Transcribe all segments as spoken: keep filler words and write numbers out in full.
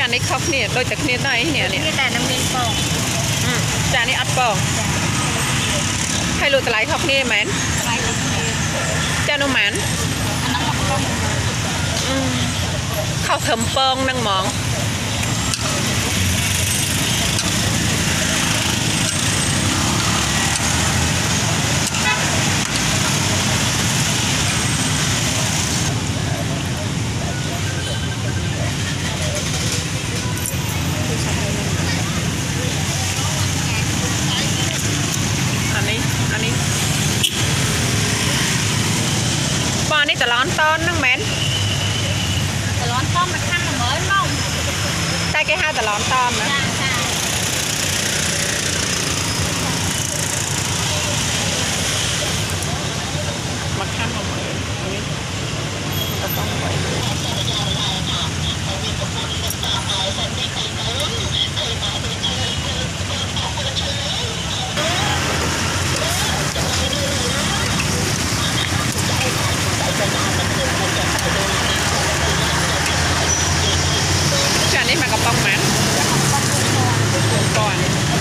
chả này khóc nè đôi tật nè này nè nè แต่น้ำเงินปอง chả này ăn bò hay lụt lại khóc nè mến chả nó mến khóc thầm pong năng mónนี่ตะล้อนต้นนั่งแมนตะล้อนต้นมันข้างเหมือนบ้องใช่แค่ห้าตะล้อนต้นนะมาข้างเหมือนนี่ก็ต้องไปจานนี้มากระป๋องมันก่อน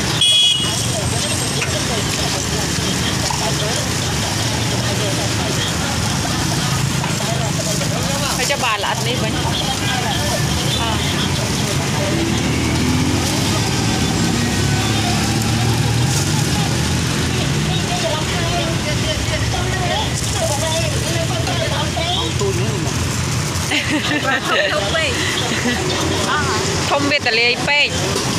ให้จะบาดละอันนี้ไปทมเวทเลยเป้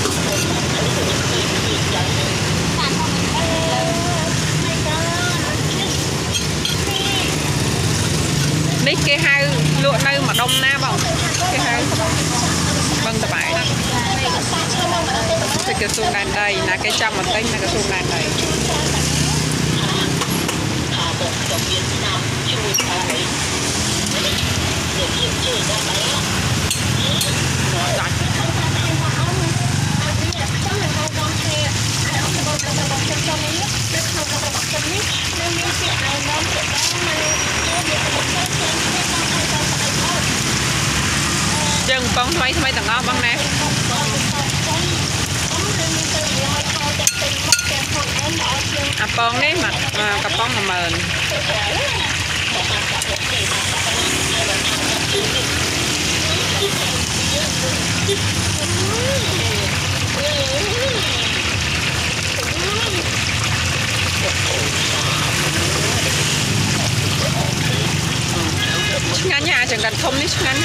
นี่เกฮาวลวกในมาดมหน้าบ่เกฮาวบังตะไบจะกระสุนด้านใดนะแกจำมันได้นะกระสุนด้านใดchừng con thay thay tầng ao băng nè à con đấy mặt à, cặp con mà mờn ngắn nhà chẳng cần không đấy ngắn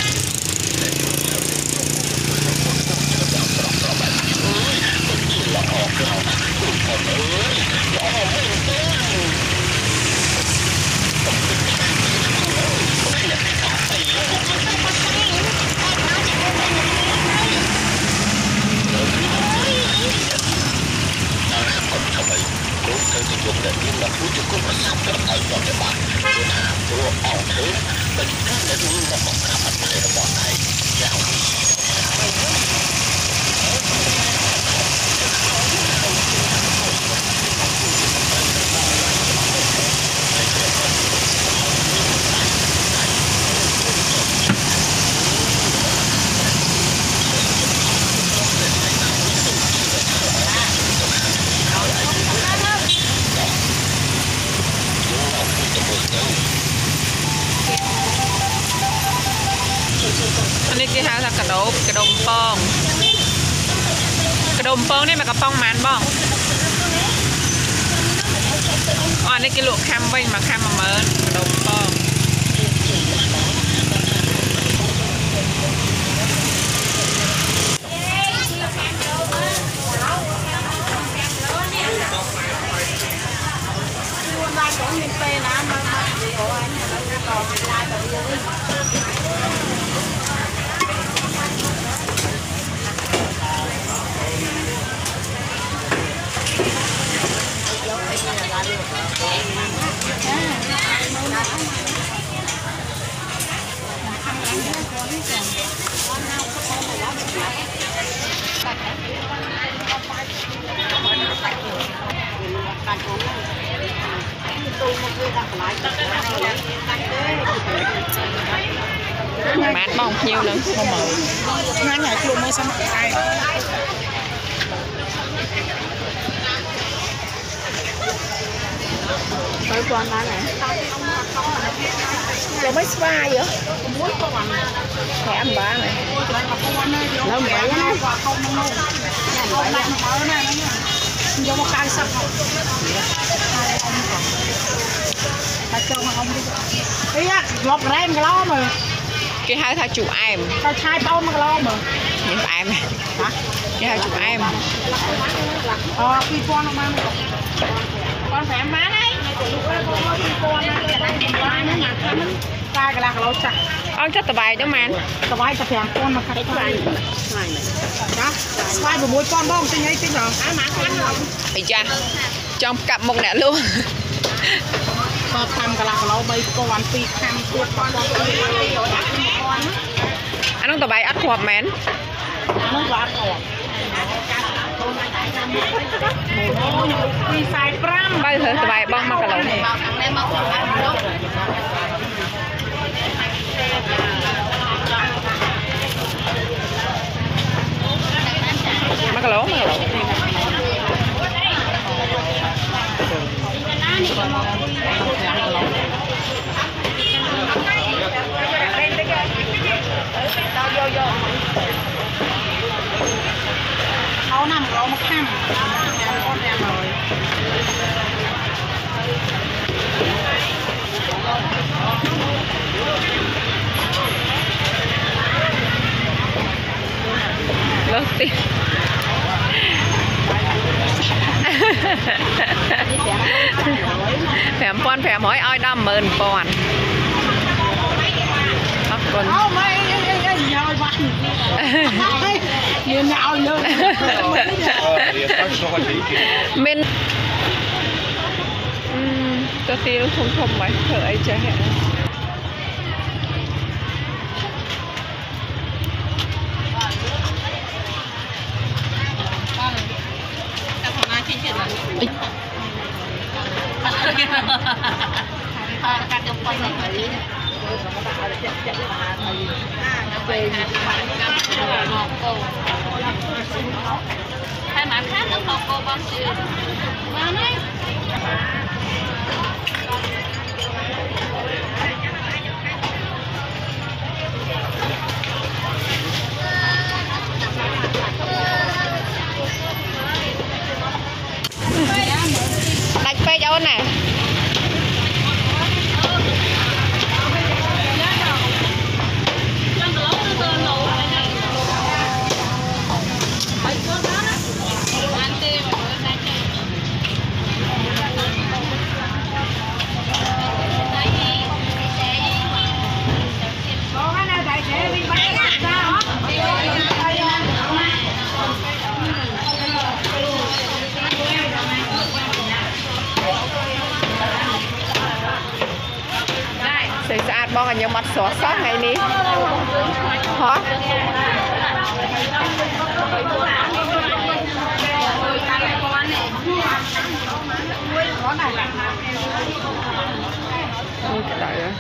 อันนี้ที่หาทางกระดบกระดมปองกระดมปองนี่มันกระปองมันบ้องอ๋อนี่กิโลแคมไว้มาแคมมาเมินกระดมปอง mát bông nhiều lắm không mở ngắn ngày luôn mới xong ai tới con má này rồi mới spa vậy thẻ ăn bá này lâu mẹ nó không vô một cây sắp không ta cho mà không đi ý á lọt rem cái lo mà cái hai thằng chủ em tao chai bao mà cái lo mà những em hả cái hai chủ em ờ phi con không ăn con phải ăn má đấy con cái là cái lỗ chặt ông chắc tờ bài đó mà tờ bài tờ phèn con mà cái bài đó bài của mỗi con bông tinh ấy tinh rồi á má con rồi bây giờ trong cặp một nẻ luôn có tham cái là cái lỗ bay con phi tham tuột con anh ông tờ bài ắt hộp mến nó quá rồi phi sai pram bao giờ tờ bài bông mà cả lỗ này mà cả lỗ mà cả lỗ vô vô เขานำเรามาข้ามcon em rồi lớn tí phèm pon phèm hỏi ai đâm mờn pon mắc con không mấy cái gì rồi bạn nhiều nhạo luôn mình cho tí nó thông thông mấy thở ấy chơi hẹn hai mã khác nó còn cô băng xíu mà này đặt phê cho anh nè bong là nhiều mặt xóa sót ngày ní hả ôi trời ơi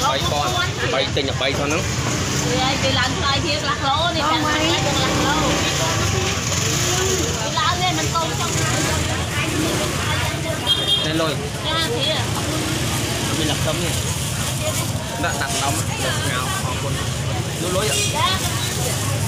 bay con bay tình nhập bay thôi nữa ai đi làm lại thiệt lạc lỗ này chẳng phải lạc lỗ đi làm lên mình câu xong lên rồi ra thế à mình lập tấm này đã đặt đóng ngào còn lối lối ạ